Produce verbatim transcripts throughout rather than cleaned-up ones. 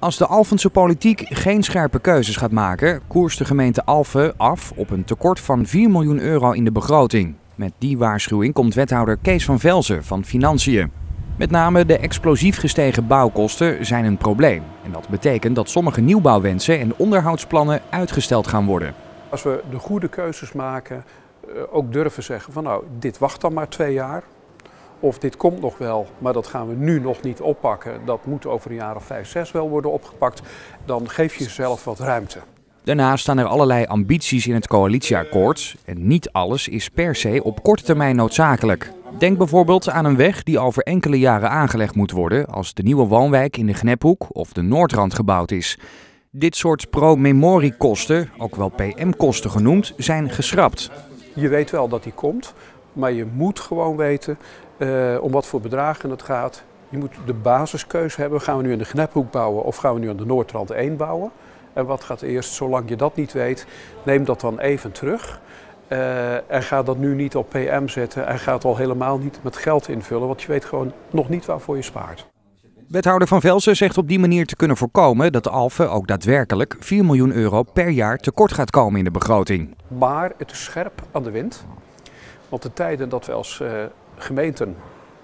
Als de Alphense politiek geen scherpe keuzes gaat maken, koerst de gemeente Alphen af op een tekort van vier miljoen euro in de begroting. Met die waarschuwing komt wethouder Kees van Velzen van Financiën. Met name de explosief gestegen bouwkosten zijn een probleem. En dat betekent dat sommige nieuwbouwwensen en onderhoudsplannen uitgesteld gaan worden. Als we de goede keuzes maken, ook durven zeggen van nou, dit wacht dan maar twee jaar. Of dit komt nog wel, maar dat gaan we nu nog niet oppakken. Dat moet over een jaar of vijf, zes wel worden opgepakt. Dan geef je jezelf wat ruimte. Daarnaast staan er allerlei ambities in het coalitieakkoord. En niet alles is per se op korte termijn noodzakelijk. Denk bijvoorbeeld aan een weg die over enkele jaren aangelegd moet worden als de nieuwe woonwijk in de Gnephoek of de Noordrand gebouwd is. Dit soort pro-memorie-kosten, ook wel P M-kosten genoemd, zijn geschrapt. Je weet wel dat die komt, maar je moet gewoon weten uh, om wat voor bedragen het gaat. Je moet de basiskeuze hebben, gaan we nu in de Gnephoek bouwen of gaan we nu aan de Noordrand één bouwen? En wat gaat eerst, zolang je dat niet weet, neem dat dan even terug. Uh, en ga dat nu niet op P M zetten en ga het al helemaal niet met geld invullen, want je weet gewoon nog niet waarvoor je spaart. Wethouder Van Velzen zegt op die manier te kunnen voorkomen dat Alphen ook daadwerkelijk vier miljoen euro per jaar tekort gaat komen in de begroting. Maar het is scherp aan de wind, want de tijden dat we als uh, gemeenten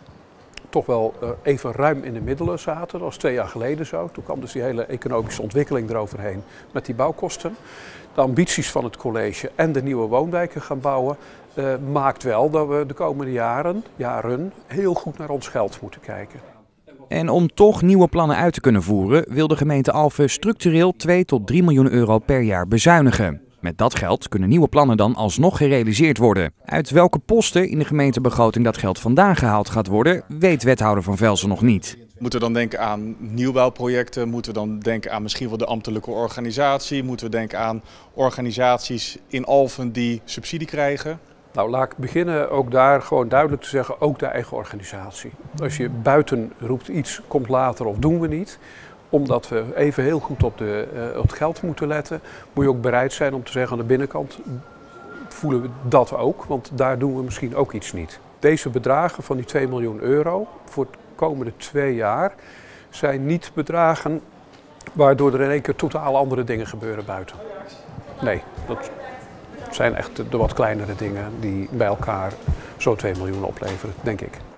toch wel uh, even ruim in de middelen zaten, dat was twee jaar geleden zo. Toen kwam dus die hele economische ontwikkeling eroverheen met die bouwkosten. De ambities van het college en de nieuwe woonwijken gaan bouwen, uh, maakt wel dat we de komende jaren, jaren heel goed naar ons geld moeten kijken. En om toch nieuwe plannen uit te kunnen voeren, wil de gemeente Alphen structureel twee tot drie miljoen euro per jaar bezuinigen. Met dat geld kunnen nieuwe plannen dan alsnog gerealiseerd worden. Uit welke posten in de gemeentebegroting dat geld vandaan gehaald gaat worden, weet wethouder Van Velzen nog niet. Moeten we dan denken aan nieuwbouwprojecten? Moeten we dan denken aan misschien wel de ambtelijke organisatie? Moeten we denken aan organisaties in Alphen die subsidie krijgen? Nou, laat ik beginnen ook daar gewoon duidelijk te zeggen, ook de eigen organisatie. Als je buiten roept iets komt later of doen we niet, omdat we even heel goed op, de, uh, op het geld moeten letten, moet je ook bereid zijn om te zeggen aan de binnenkant voelen we dat ook, want daar doen we misschien ook iets niet. Deze bedragen van die twee miljoen euro voor de komende twee jaar zijn niet bedragen waardoor er in één keer totaal andere dingen gebeuren buiten. Nee, dat zijn echt de wat kleinere dingen die bij elkaar zo twee miljoen opleveren, denk ik.